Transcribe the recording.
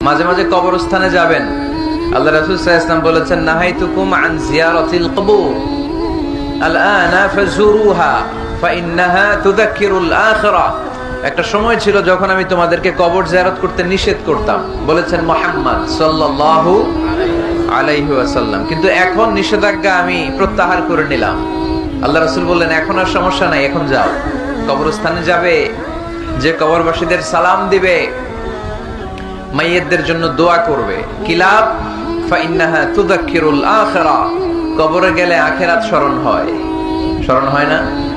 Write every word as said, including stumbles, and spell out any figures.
মাঝে মাঝে কবরস্থানে যাবেন। আল্লাহ রাসূল সাল্লাল্লাহু আলাইহি ওয়াসাল্লাম বলেছেন, নাহাইতুকুম আন জিয়ারাতিল কুবুর আলআনা ফাজুরুহা ফাইন্নাহা তুযাক্কিরুল আখিরাহ। একটা সময় ছিল যখন আমি তোমাদেরকে কবর জিয়ারত করতে নিষেধ করতাম, বলেছেন মুহাম্মদ সাল্লাল্লাহু আলাইহি ওয়াসাল্লাম, কিন্তু এখন নিষেধাজ্ঞা আমি প্রত্যাহার করে নিলাম। আল্লাহ রাসূল বললেন, এখন আর সমস্যা নাই, এখন যাও, কবরস্থানে যাবে, যে কবরবাসীদের সালাম দিবে, মাইয়িতদের জন্য দোয়া করবে, কি লাভ? ফাইন্নাহা তুযাক্কিরুল আখিরাহ, কবরে গেলে আখিরাত স্মরণ হয়, স্মরণ হয় না?